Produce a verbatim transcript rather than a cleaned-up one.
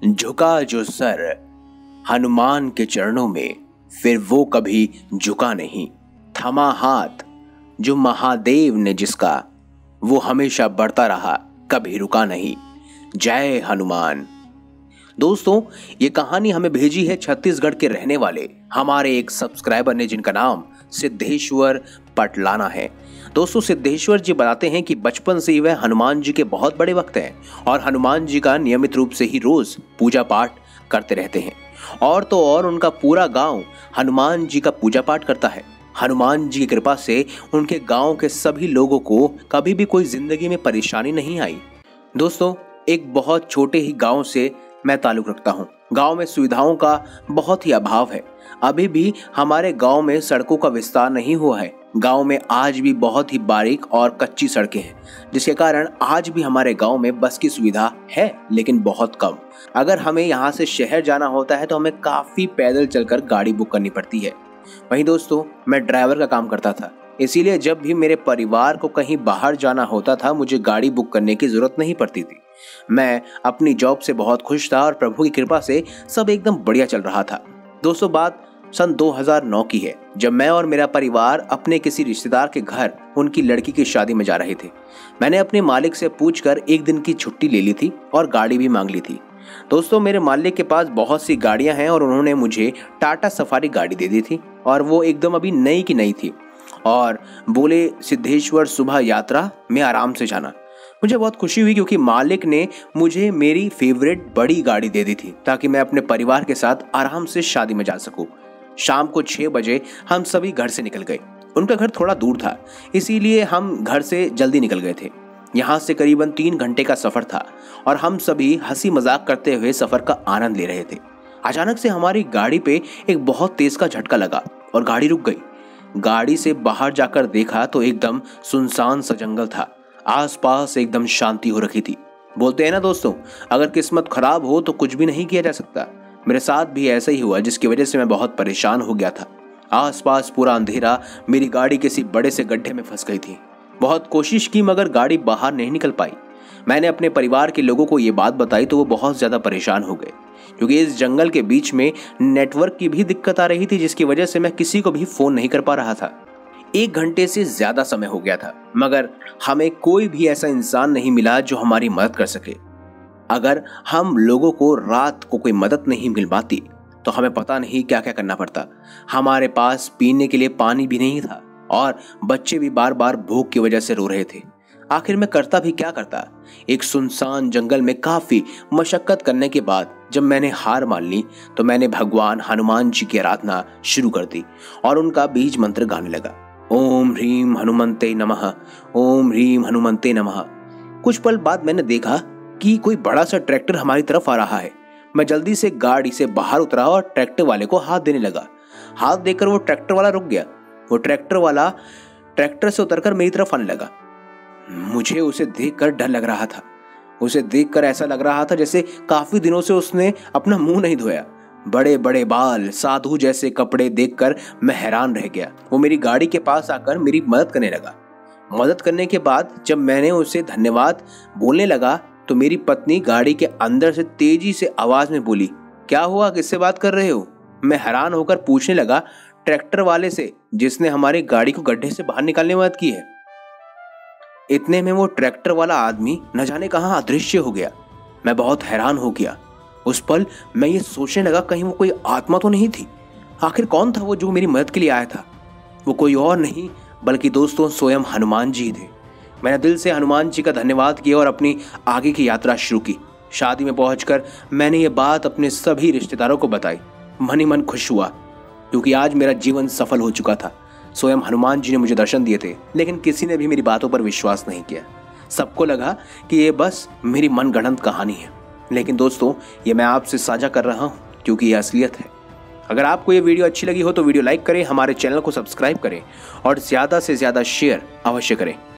झुका जो सर हनुमान के चरणों में, फिर वो कभी झुका नहीं। थमा हाथ जो महादेव ने जिसका, वो हमेशा बढ़ता रहा, कभी रुका नहीं। जय हनुमान। दोस्तों, ये कहानी हमें भेजी है छत्तीसगढ़ के रहने वाले हमारे एक सब्सक्राइबर ने, जिनका नाम सिद्धेश्वर पटलाना है। दोस्तों, सिद्धेश्वर जी बताते हैं कि बचपन से ही वह हनुमान जी के बहुत बड़े भक्त हैं और हनुमान जी का नियमित रूप से ही रोज पूजा पाठ करते रहते हैं। और तो और उनका पूरा गांव हनुमान जी का पूजा पाठ करता है। हनुमान जी की कृपा से उनके गांव के सभी लोगों को कभी भी कोई जिंदगी में परेशानी नहीं आई। दोस्तों, एक बहुत छोटे ही गांव से मैं ताल्लुक रखता हूं। गांव में सुविधाओं का बहुत ही अभाव है। अभी भी हमारे गांव में सड़कों का विस्तार नहीं हुआ है। गांव में आज भी बहुत ही बारीक और कच्ची सड़कें हैं, जिसके कारण आज भी हमारे गांव में बस की सुविधा है, लेकिन बहुत कम। अगर हमें यहाँ से शहर जाना होता है तो हमें काफी पैदल चलकर गाड़ी बुक करनी पड़ती है। वहीं दोस्तों, मैं ड्राइवर का काम करता था, इसीलिए जब भी मेरे परिवार को कहीं बाहर जाना होता था मुझे गाड़ी बुक करने की जरूरत नहीं पड़ती थी। मैं अपनी जॉब से बहुत खुश था और प्रभु की कृपा से सब एकदम बढ़िया चल रहा था। दोस्तों, बात सन दो हज़ार नौ की है, जब मैं और मेरा परिवार अपने किसी रिश्तेदार के घर उनकी लड़की की शादी में जा रहे थे। मैंने अपने मालिक से पूछकर एक दिन की छुट्टी ले ली थी और गाड़ी भी मांग ली थी। दोस्तों, मेरे मालिक के पास बहुत सी गाड़ियां हैं और उन्होंने मुझे टाटा सफारी गाड़ी दे दी थी और वो एकदम अभी नई की नई थी और बोले, सिद्धेश्वर सुबह यात्रा में आराम से जाना। मुझे बहुत खुशी हुई क्योंकि मालिक ने मुझे मेरी फेवरेट बड़ी गाड़ी दे दी थी ताकि मैं अपने परिवार के साथ आराम से शादी में जा सकूं। शाम को छह बजे हम सभी घर से निकल गए। उनका घर थोड़ा दूर था, इसीलिए हम घर से जल्दी निकल गए थे। यहाँ से करीबन तीन घंटे का सफर था और हम सभी हंसी मजाक करते हुए सफर का आनंद ले रहे थे। अचानक से हमारी गाड़ी पे एक बहुत तेज का झटका लगा और गाड़ी रुक गई। गाड़ी से बाहर जाकर देखा तो एकदम सुनसान सा जंगल था। आसपास एकदम शांति हो रखी थी। बोलते हैं ना दोस्तों, अगर किस्मत खराब हो तो कुछ भी नहीं किया जा सकता। मेरे साथ भी ऐसा ही हुआ, जिसकी वजह से मैं बहुत परेशान हो गया था। आसपास पूरा अंधेरा, मेरी गाड़ी किसी बड़े से गड्ढे में फंस गई थी। बहुत कोशिश की मगर गाड़ी बाहर नहीं निकल पाई। मैंने अपने परिवार के लोगों को ये बात बताई तो वो बहुत ज्यादा परेशान हो गए, क्योंकि इस जंगल के बीच में नेटवर्क की भी दिक्कत आ रही थी, जिसकी वजह से मैं किसी को भी फोन नहीं कर पा रहा था। एक घंटे से ज्यादा समय हो गया था मगर हमें कोई भी ऐसा इंसान नहीं मिला जो हमारी मदद कर सके। अगर हम लोगों को रात को कोई मदद नहीं मिल पाती तो हमें पता नहीं क्या क्या करना पड़ता। हमारे पास पीने के लिए पानी भी नहीं था और बच्चे भी बार बार भूख की वजह से रो रहे थे। आखिर में करता भी क्या करता। एक सुनसान जंगल में काफी मशक्कत करने के बाद जब मैंने हार मान ली तो मैंने भगवान हनुमान जी की आराधना शुरू कर दी और उनका बीज मंत्र गाने लगा। ओम ह्रीम हनुमंते नमः, ओम ह्रीम हनुमंते नमः। कुछ पल बाद मैंने देखा कि कोई बड़ा सा ट्रैक्टर हमारी तरफ आ रहा है। मैं जल्दी से गाड़ी से बाहर उतरा और ट्रैक्टर वाले को हाथ देने लगा। हाथ देकर वो ट्रैक्टर वाला रुक गया। वो ट्रैक्टर वाला ट्रैक्टर से उतरकर मेरी तरफ आने लगा। मुझे उसे देखकर डर लग रहा था। उसे देखकर ऐसा लग रहा था जैसे काफी दिनों से उसने अपना मुंह नहीं धोया। बड़े बड़े बाल, साधु जैसे कपड़े देखकर मैं हैरान रह गया। वो मेरी गाड़ी के पास आकर मेरी मदद करने लगा। मदद करने के बाद जब मैंने उसे धन्यवाद बोलने लगा तो मेरी पत्नी गाड़ी के अंदर से तेजी से आवाज में बोली, क्या हुआ, किससे बात कर रहे हो? मैं हैरान होकर पूछने लगा, ट्रैक्टर वाले से, जिसने हमारी गाड़ी को गड्ढे से बाहर निकालने में मदद की है। इतने में वो ट्रैक्टर वाला आदमी न जाने कहां अदृश्य हो गया। मैं बहुत हैरान हो गया। उस पल मैं ये सोचने लगा, कहीं वो कोई आत्मा तो नहीं थी। आखिर कौन था वो जो मेरी मदद के लिए आया था? वो कोई और नहीं बल्कि दोस्तों स्वयं हनुमान जी थे। मैंने दिल से हनुमान जी का धन्यवाद किया और अपनी आगे की यात्रा शुरू की। शादी में पहुंचकर मैंने ये बात अपने सभी रिश्तेदारों को बताई। मन ही मन खुश हुआ क्योंकि आज मेरा जीवन सफल हो चुका था। स्वयं हनुमान जी ने मुझे दर्शन दिए थे, लेकिन किसी ने भी मेरी बातों पर विश्वास नहीं किया। सबको लगा कि ये बस मेरी मनगढ़ंत कहानी है, लेकिन दोस्तों ये मैं आपसे साझा कर रहा हूँ क्योंकि ये असलियत है। अगर आपको ये वीडियो अच्छी लगी हो तो वीडियो लाइक करें, हमारे चैनल को सब्सक्राइब करें और ज़्यादा से ज़्यादा शेयर अवश्य करें।